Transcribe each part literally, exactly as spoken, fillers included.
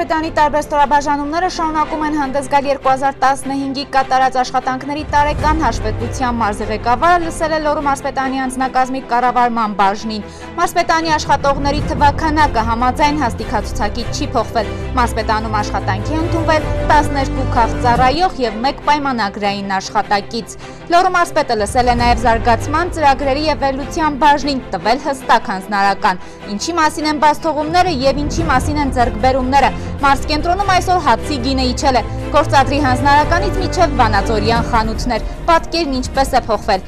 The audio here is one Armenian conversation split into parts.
Մարզպետանի տարբեր ստորաբաժանումները շարունակում են հանդես գալ երկու հազար տասնհինգի կատարած աշխատանքների տարեկան հաշվետվության մարզի ղեկավարը լսել է Լոռու մարզպետանի անձնակազմի կառավարման բաժնին։ Մարզպետանի աշխատողների թվաքանակը համաձայն հաստիքացուցակի չի փոխվել։ Մարզպետանում աշխատանքի ընդունվել տասներկու քաղծառայող եւ մեկ պայմանագրային աշխատակից։ Լոռու մարզպետը լսել է նաեւ զարգացման ծրագրերի եւ վերլուծության բաժնին, տվել հստակ հանձնարարական, ինչի մասին են բացթողումները եւ ինչի մասին են ձեռքբերումները։ Մարզկենտրոնում այսօր հացի գինը իջել է, գործադրի հանձնարարականից մինչև վանաձորյան խանութներ, պատկերն ինչպես է փոխվել։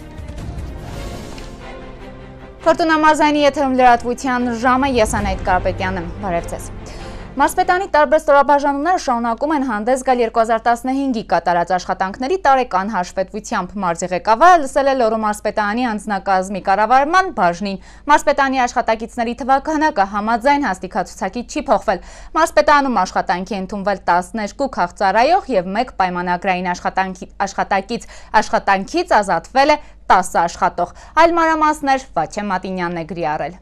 Ֆորտունա մարզայինի եթերում լրատվության ժամը, ես Անահիտ Կարապետյանն եմ, բարև ձեզ։ Մարզպետանի տարբեր ստորաբաժանումները շարունակում են հանդես գալ երկու հազար տասնհինգի կատարած աշխատանքների տարեկան հաշվետվությամբ։ Մարզի ղեկավարը լսել է Լոռու մարզպետանի անձնակազմի կառավարման բաժնին։ Մարզպետանի աշխատակիցների թվաքանակը համաձայն հաստիքացուցակի չի փոխվել։ Մարզպետանում աշխատանքի ընդունվել տասներկու քաղծառայող եւ մեկ պայմանագրային աշխատակից, աշխատանքից ազատվել է տասը աշխատող։ Այլ մանրամասներ Վաչե Մատինյանն է գրի առել։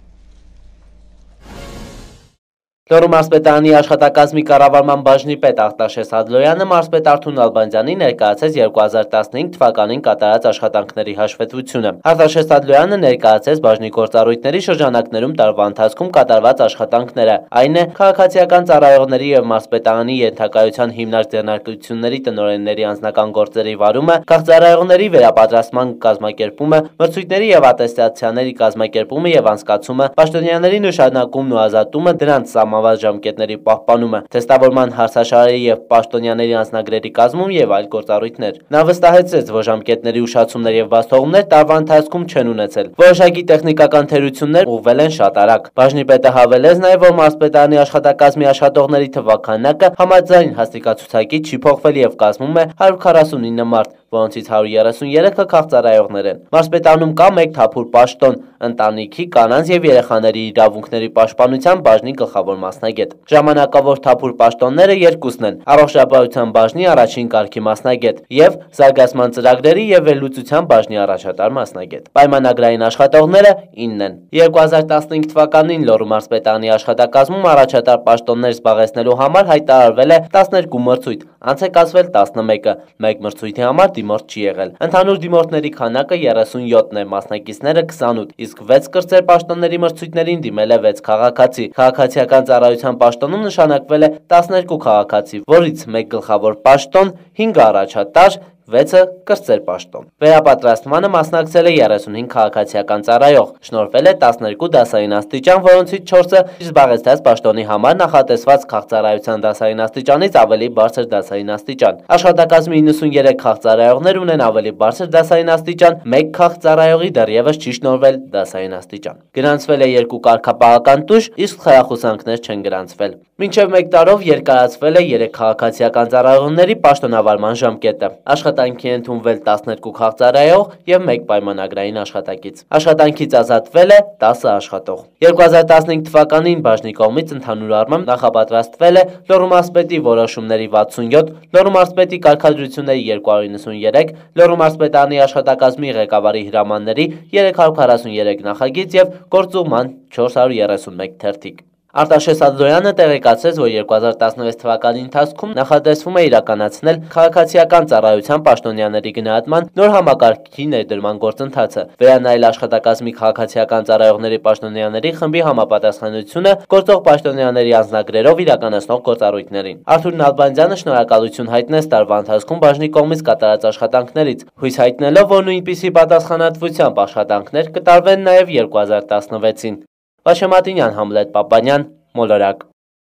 Լոռու մարզպետանի աշխատակազմի կառավարման բաժնի պետ Արտաշես Հադլոյանը մարզպետ Արթուր Նալբանդյանի ներկայացրեց երկու հազար տասնհինգ թվականին կատարած աշխատանքների հաշվետվությունը։ Արտաշես Հադլոյանը ներկայացրեց բաժնի գործառույթների շրջանակներում տարվա ընթացքում կատարված աշխատանքները, այն է քաղաքացիական ծառայողների եւ մարզպետանի ենթակայության հիմնարկ ձեռնարկությունների տնօրենների անձնական գործերի վարումը, քաղծառայողների վերապատրաստման կազմակերպումը, մրցույթների եւ ատեստացիաների կազմակերպումը եւ անցկացումը, պաշտոնյաների նշանակումն ու ազատումը, դրանց ժամկետների պահպանումը, թեստավորման հարցաշարերի եւ պաշտոնյաների անձնագրերի կազմում եւ այլ գործառույթներ։ Նա վստահեցրեց, որ ժամկետների ուշացումներ եւ բացթողումներ տարվա ընթացքում չեն ունեցել։ Որոշակի տեխնիկական թերություններ ուղղվել են շատ արագ։ Բաժնի պետը հավելեց նաեւ, որ մարզպետանի աշխատակազմի աշխատողների թվաքանակը համաձայն հաստիքացուցակի չի փոխվել եւ կազմում է հարյուր քառասունինը մարդ, որոնցից հարյուր երեսուներեքը քաղծառայողներ են։ Մարզպետանում կա մեկ թափուր պաշտոն, ընտանիքի, կանանց եւ երեխաների իրավունքների պաշտպանության բաժնի գլխավոր մասնագետ։ Ժամանակավոր թափուր պաշտոնները երկուսն են՝ առողջապահության բաժնի առաջին կարգի մասնագետ եւ զարգացման ծրագրերի եւ վերլուծության բաժնի առաջատար մասնագետ։ Պայմանագրային աշխատողները ինն են։ երկու հազար տասնհինգ թվականին Լոռու մարզպետանի աշխատակազմում առաջատար պաշտոններ զբաղեցնելու համար հայտարարվել է տասներկու մրցույթ, անց է կազմվել տասնմեկը, մեկ մրցույթի համար դիմորդ չի եղել։ Ընդհանուր դիմորդների քանակը երեսունյոթն է, մասնակիցները քսանութ, իսկ վեց կրծեր պաշտոնների մրցույթներին դիմել է վեց քաղաքացի։ Քաղաքացիական ծառայության պաշտոնում նշանակվել է տասներկու քաղաքացի, որից մեկ գլխավոր պաշտոն, հինգ առաջատար, վեցը կրծեր պաշտոն։ Վերապատրաստմանը մասնակցել է երեսունհինգ քաղաքացիական ծառայող, շնորհվել է տասներկու դասային աստիճան, որոնցից չորսը զբաղեցրած պաշտոնի համար նախատեսված քաղծառայության դասային աստիճանից ավելի բարձր դասային աստիճան։ Աշխատակազմի իննսուներեք քաղծառայողներ ունեն ավելի բարձր դասային աստիճան, մեկ քաղծառայողի դեռևս չի շնորհվել դասային աստիճան։ Գրանցվել է երկու կարգապահական տուժ, իսկ խրախուսանքներ չեն գրանցվել։ Մինչև մեկ տարով երկարացվել է երեք քաղաքացիական ծառայողների պաշտոնավարման ժամկետը։ Աշխատանքի ընդունվել տասներկու քաղծառայող եւ մեկ պայմանագրային աշխատակից։ Աշխատանքից ազատվել է տասը աշխատող։ երկու հազար տասնհինգ թվականին բաժնի կողմից ընդհանուր առմամբ նախապատրաստվել է Լոռու մարզպետի որոշումների վաթսունյոթ, Լոռու մարզպետի կարգադրությունների երկու հարյուր նվսուներեք, Լոռու մարզպետանի աշխատակազմի ղեկավարի հրամանների երեք հարյուր քառասուներեք նախագիծ եւ գործուղման չորս հարյուր երեսունմեկ թերթիկ։ Արտաշես Հադլոյանը տեղեկացրեց, որ երկու հազար տասնվեց թվականի ընթացքում նախատեսվում է իրականացնել քաղաքացիական ծառայության պաշտոնյաների գնահատման նոր համակարգի ներդրման գործընթացը, վերանայել աշխատակազմի քաղաքացիական ծառայողների պաշտոնյաների խմբի համապատասխանությունը գործող պաշտոնյաների անձնագրերով իրականացնող գործառույթներին։ Արթուր Նալբանդյանը շնորհակալություն հայտնեց տարվա ընթացքում բաժնի կողմից կատարած աշխատանքներից, հույս հայտնելով, որ նույնպիսի պատասխանատվությամբ աշխատանքներ կտարվեն նաև երկու հազար տասնվեցին։ Վաչե Մատինյան, Համլետ Պապանյան, Մոլորակ։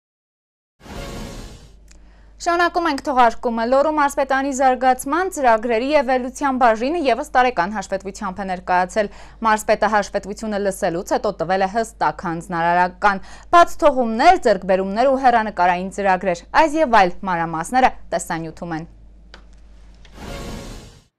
Շարունակում ենք թողարկումը։ Լոռու մարզպետանի զարգացման ծրագրերի եւ վերլուծության բաժինը եւս տարեկան հաշվետվությամբ է ներկայացել։ Մարզպետը հաշվետվությունը լսելուց հետո տվել է հստակ հանձնարարական, բացթողումներ, ձեռքբերումներ ու հեռանկարային ծրագրեր։ Այս եւ այլ մանրամասները տեսանյութում են։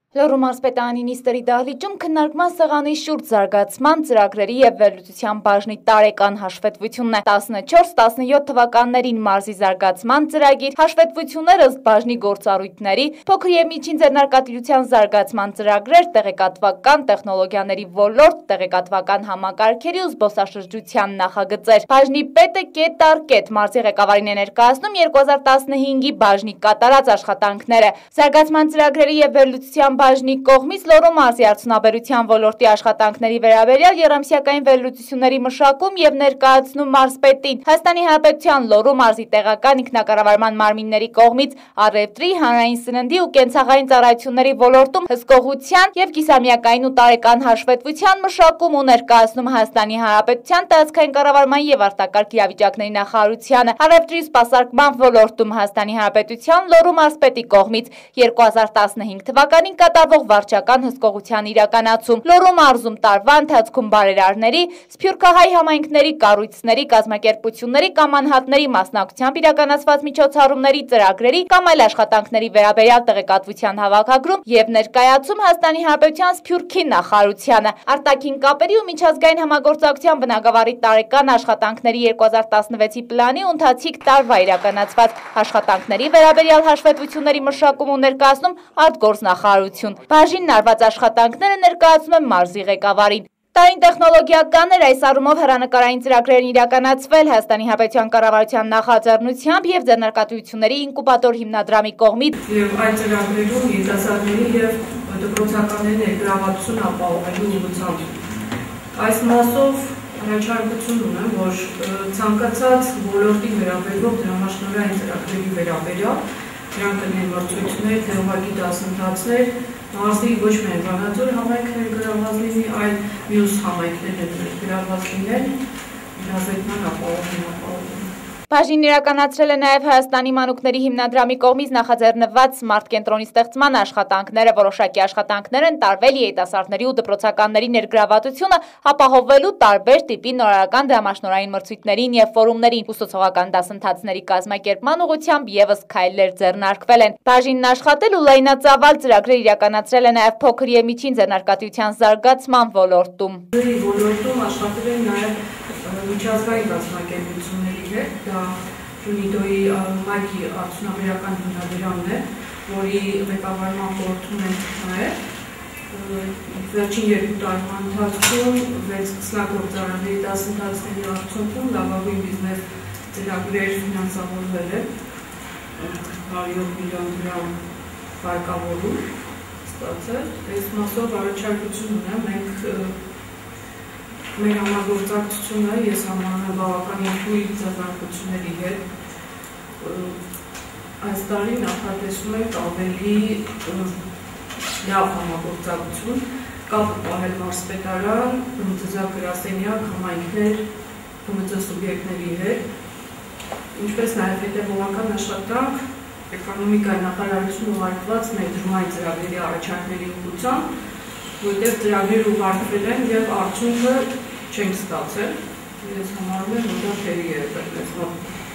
Լոռու մարզպետարանի նիստերի դահլիճում քննարկման սեղանի շուրջ զարգացման ծրագրերի և վերլուծության բաժնի տարեկան հաշվետվությունն է։ տասնչորս տասնյոթ թվականներին մարզի զարգացման ծրագիր, հաշվետվություններ ըստ բաժնի գործառույթների, փոքր և միջին ձեռնարկատիրության զարգացման ծրագրեր, տեղեկատվական տեխնոլոգիաների ոլորտ, տեղեկատվական համակարգերի ու զբոսաշրջության նախագծեր։ Բաժնի պետը կետ առ կետ մարզի ղեկավարին է ներկայացնում երկու հազար տասնհինգի բաժնի կատարած աշխատանքները։ Զարգացման ծրագրերի և վերլուծության բաժնի կողմից Լոռու մարզի արդյունաբերության ոլորտի աշխատանքների վերաբերյալ եռամսյակային վերլուծությունների մշակում և ներկայացնում մարզպետին, Հայաստանի Հանրապետության Լոռու մարզի տեղական ինքնակառավարման մարմինների կողմից առևտրի, հանրային սննդի ու կենցաղային ծառայությունների ոլորտում հսկողության և կիսամյակային ու տարեկան հաշվետվության մշակում ու ներկայացնում Հայաստանի Հանրապետության տարածքային կառավարման և արտակարգ իրավիճակների նախարարությանը, առևտրի ու սպասարկման ոլորտում Հայաստանի Հանրապետության Լոռու մարզպետի կողմից երկու հազար տասնհինգ թվականին կատարվող վարչական հսկողության իրականացում, Լոռու մարզում տարվա ընթացքում բարերարների, սփյուռքահայ համայնքների, կառույցների, կազմակերպությունների կամ անհատների մասնակցությամբ իրականացված միջոցառումների, ծրագրերի կամ այլ աշխատանքների վերաբերյալ տեղեկատվության հավաքագրում և ներկայացում Հայաստանի Հանրապետության Սփյուռքի նախարարությանը, արտաքին կապերի ու միջազգային համագործակցության բնագավառի տարեկան աշխատանքների երկու հազար տասնվեցի պլանի ու ընթացիկ տարվա իրականացված աշխատանքների վերաբերյալ հաշվետվությունների մշակում ու ներկայացնում արտգործնախարարություն։ Բաժինն արված աշխատանքները ներկայացնում է մարզի ղեկավարին։ Տարին տեխնոլոգիական էր, այս առումով հեռանկարային ծրագրեր են իրականացվել Հայաստանի Հանրապետության կառավարության նախաձեռնությամբ և ձեռնարկատիրությունների ինկուբատոր հիմնադրամի կողմից։ Եվ այդ ծրագրերում երիտասարդների և դպրոցականների ներգրավվածություն ապահովելու ուղղությամբ։ Այս մասով առաջարկություն ունեմ, որ ցանկացած ոլորտի վերաբերող դրամաշնորհային ծրագրերի վերաբերյալ դրանք կլինեն մրցույթներ, թե ուղղակի դասընթացներ, մարզի ոչ միայն Վանաձոր համայնքներ գրաված լինի, այլ մյուս համայնքներ գրաված լինեն, իրազեկման ապահովում ապահովում։ Բաժինն իրականացրել է նաև Հայաստանի մանուկների հիմնադրամի կողմից նախաձեռնված սմարթ կենտրոնի ստեղծման աշխատանքները, որոշակի աշխատանքներ են տարվել երիտասարդների ու դպրոցականների ներգրավվածությունը ապահովելու տարբեր տիպի նորարարական դրամաշնորհային մրցույթներին և ֆորումներին, ուսուցողական դասընթացների կազմակերպման ուղղությամբ ևս քայլեր ձեռնարկվել են։ Բաժինն աշխատել ու լայնածավալ ծրագրեր իրականացրել է նաև փոքր և միջին ձեռնարկատիրության զարգացման ոլորտում։ Ոլորտում աշխատել են նաև միջազգային կազմակերպությունների հետ, դա Յունիդոյի Մայքի արդյունաբերական հիմնադրամն է, որի ղեկավարման խորհրդում են նաև վերջին երկու տարվա ընթացքում վեց սկսնագործարանների դասընթացների արդյունքում լավագույն բիզնես ծրագրեր ֆինանսավորվել է հարյուր միլիոն դրամ վարկավորում ստացել։ Այս մասով առաջարկություն ունեմ, մենք մեր համագործակցությունը ես համարում բավականին թույլ ձեռնարկությունների հետ այս տարի նախատեսում ենք ավելի լավ համագործակցություն, կապ պահել մարզպետարան, բնութեզրակ գրասենյակ, համայնքներ, բնութ սուբյեկտների հետ, ինչպես նաև հետևողական աշխատանք էկոնոմիկայի նախարարություն ուղարկված ներդրումային ծրագրերի առաջարկների ուղղությամբ, որտեղ ծրագրեր ուղարկվել են և արդյունքը չենք ստացել, ես համարում եմ, որ դա թերի է տրտեսվող։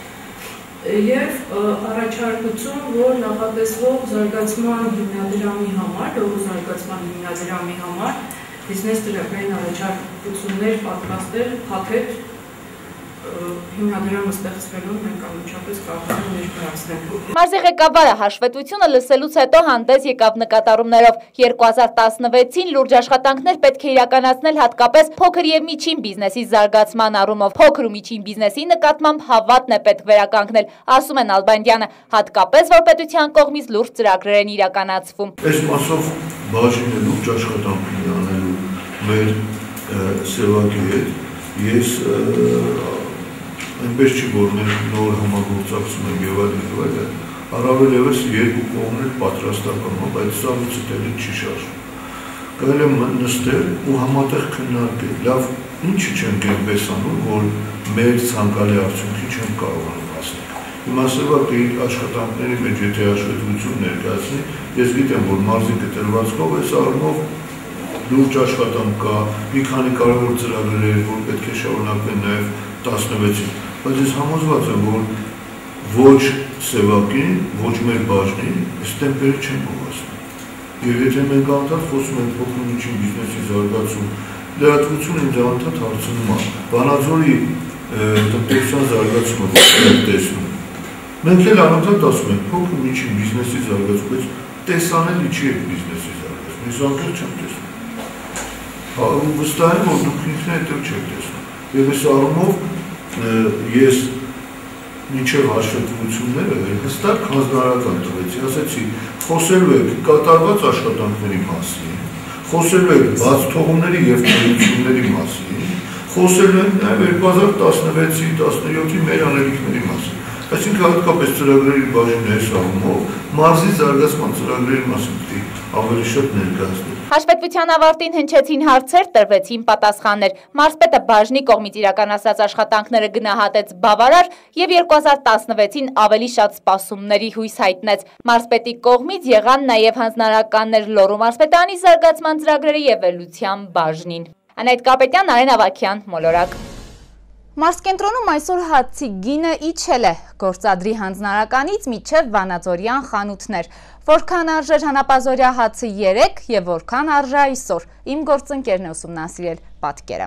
Եվ առաջարկություն, որ նախատեսվող զարգացման հիմնադրամի համար, Լոռու զարգացման հիմնադրամի համար բիզնես ծրագրային առաջարկություններ պատրաստել փաթեթ հիմնադրամը ստեղծվելով մենք անմիջապես կարող ենք ներկայացնել։ Մարզի ղեկավարը հաշվետվությունը լսելուց հետո հանդես եկավ նկատառումներով։ երկու հազար տասնվեցին լուրջ աշխատանքներ պետք է իրականացնել հատկապես փոքր և միջին բիզնեսի զարգացման առումով։ Փոքր ու միջին բիզնեսի նկատմամբ հավատն է պետք վերականգնել, ասում է Նալբանդյանը, հատկապես որ պետության կողմից լուրջ ծրագրեր են իրականացվում։ Այս մասով բաժինը լուրջ աշխատանք ունի անելու մեր սևակի հետ։ Ես այնպես չի, որ մենք նոր համագործակցում ենք և այլն և այլն, առավել ևս երկու կողմն էլ պատրաստական, բայց սա ցտելի չի շարժվում։ Կարելի է նստել ու համատեղ քննարկել, լավ, ինչի չենք այնպես անում, որ մեր ցանկալի արդյունքի չենք կարողանում հասնել։ Հիմա սևակի աշխատանքների մեջ եթե հաշվետվություն ներկայացնի, ես գիտեմ, որ մարզի կտրվածքով այս առումով լուրջ աշխատանք կա, մի քանի կարևոր ծրագրեր, որ պետք է շարունակվեն նաև տասնվեցին, բայց ես համոզված եմ, որ ոչ սևակին, ոչ մեր բաժնին այս տեմպերը չեն գովազդում։ Եվ եթե մենք անդադ խոսում ենք փոքր միջին բիզնեսի զարգացում, լրատվությունը ինձ անդադ հարցնում է, Վանաձորի տնտեսության զարգացումը ո՞ր տեսնում։ Մենք էլ անդադ ասում ենք փոքր միջին բիզնեսի զարգացում, բայց տեսանելի չի այդ բիզնեսի զարգացումը, ես անգամ չեմ տեսնում։ Վստահ եմ, որ դուք ինքներդ էլ չեք տեսնում։ Եվ այս առումով ես մինչև հաշվետվությունները հստակ հանձնարարական տվեցի, ասեցի, խոսելու եք կատարված աշխատանքների մասին, խոսելու եք բաց թողումների և թողությունների մասին, խոսելու եք նաև երկու հազար տասնվեցի տասնյոթի մեր անելիքների մասին։ Այսինքն հատկապես ծրագրերի բաժինն այս առումով մարզի զարգացման ծրագրերի մասին պետք է ավելի շատ ներկայացնել։ Հաշվետվության ավարտին հնչեցին հարցեր, տրվեցին պատասխաններ։ Մարզպետը բաժնի կողմից իրականացրած աշխատանքները գնահատեց բավարար և երկու հազար տասնվեցին ավելի շատ սպասումների հույս հայտնեց։ Մարզպետի կողմից եղան նաև հանձնարարականներ Լոռու մարզպետանի զարգացման ծրագրերի և վերլուծության բաժնին։ Անահիտ Կապետյան, Արեն Ավագյան, Մոլորակ։ Մարզկենտրոնում այսօր հացի գինը իջել է գործադրի հանձնարարականից մինչև վանաձորյան խանութներ։ Որքան արժեր հանապազորյա հացը երեկ և որքան արժե այսօր։ Իմ գործընկերն է ուսումնասիրել պատկերը։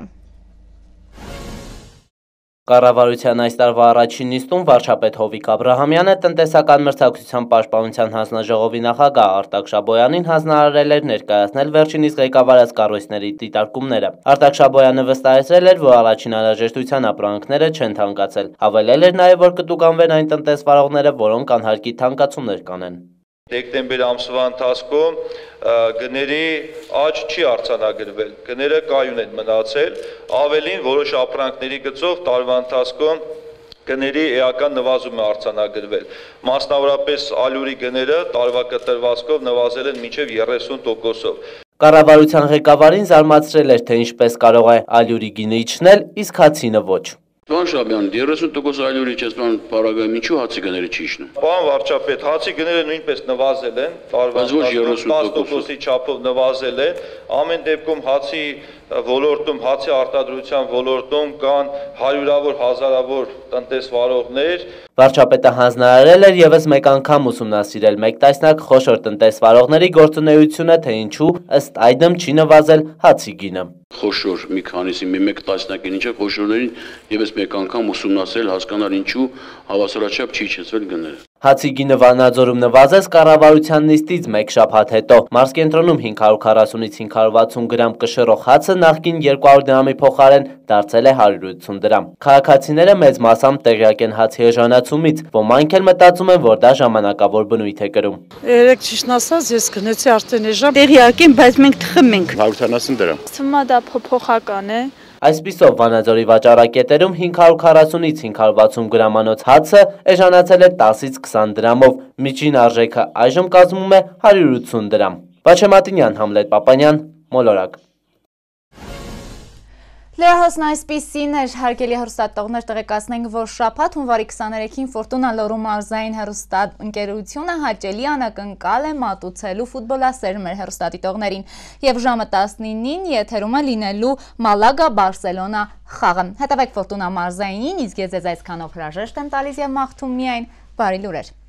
Կառավարության այս տարվա առաջին նիստում վարչապետ Հովիկ Աբրահամյանը տնտեսական մրցակցության պաշտպանության հանձնաժողովի նախագահ Արտակ Շաբոյանին հանձնարարել էր ներկայացնել վերջինիս ղեկավարած կառույցների դիտարկումները։ Արտակ Շաբոյանը վստահեցրել էր, որ առաջին անհրաժեշտության ապրանքները չեն թանկացել։ Հավելել էր նաև, որ կտուկանվեն այն տնտեսվարողները, որոնք անհարկի թանկացումներ կանեն։ Դեկտեմբեր ամսվա ընթացքում գների աճ չի արձանագրվել, գները կայուն են մնացել, ավելին որոշ ապրանքների գծով տարվա ընթացքում գների էական նվազում է արձանագրվել, մասնավորապես ալյուրի գները տարվա կտրվածքով նվազել են մինչև երեսուն տոկոսով։ Կառավարության ղեկավարին զարմացրել էր, թե ինչպես կարող է ալյուրի գինը իջնել, իսկ հացինը ոչ։ Պարոն Շաբյան, երեսուն տոկոս ալյուրի չեսման պարագայում ինչու հացի գները չի իջնում։ Պարոն վարչապետ, հացի գները նույնպես նվազել են, տարվա տասն տոկոսի չափով նվազել են, ամեն դեպքում հացի ոլորտում, հացի արտադրության ոլորտում կան հարյուրավոր հազարավոր տնտեսվարողներ։ Վարչապետը հանձնարարել էր ևս մեկ անգամ ուսումնասիրել մեկ տասնյակ խոշոր տնտեսվարողների գործունեությունը, թե ինչու ըստ այդմ չի նվազել հացի գինը։ Խոշոր մի քանիսի մի մեկ տասնյակին ինչը խոշորներին ևս մեկ անգամ ուսումնասիրել, հասկանալ ինչու հավասարաչափ չի իջեցվել գները։ Հացի գինը Վանաձորում նվազեց կառավարության նիստից մեկ շաբաթ հետո։ Մարզկենտրոնում հինգ հարյուր քառասունից հինգ հարյուր վաթսուն գրամ կշռող հացը նախկին երկու հարյուր դրամի փոխարեն դարձել է հարյուր ութսուն դրամ։ Քաղաքացիները մեծ մասամբ տեղյակ են հացի էժանացումից, ոմանք էլ մտածում են, որ դա ժամանակավոր բնույթ է կրում։ Երեք ճիշտն ասած, ես գնեցի արդեն էժան, տեղյակ եմ, բայց մենք թխում ենք։ հարյուր ութանասուն դրամ։ Թվում է դա փոփոխական է։ Այսպիսով Վանաձորի վաճառակետերում հինգ հարյուր քառասունից հինգ հարյուր վաթսուն գրամանոց հացը էժանացել է տասից քսան դրամով, միջին արժեքը այժմ կազմում է հարյուր ութսուն դրամ։ Վաչե Մատինյան, Համլետ Պապանյան, Մոլորակ։ Լրահոսն այսպիսին էր, հարգելի հեռուստատողներ, տեղեկացնենք, որ շաբաթ հունվարի քսաներեքին Ֆորտունա Լոռու մարզային հեռուստաընկերությունը հաճելի անակնկալ է մատուցելու ֆուտբոլասեր մեր հեռուստադիտողներին և ժամը տասնինին եթերում է լինելու Մալագա Բարսելոնա խաղը։ Հետևեք Ֆորտունա մարզայինին, իսկ ես ձեզ այսքանով հրաժեշտ եմ տալիս և մաղթում միայն բարի լուրեր։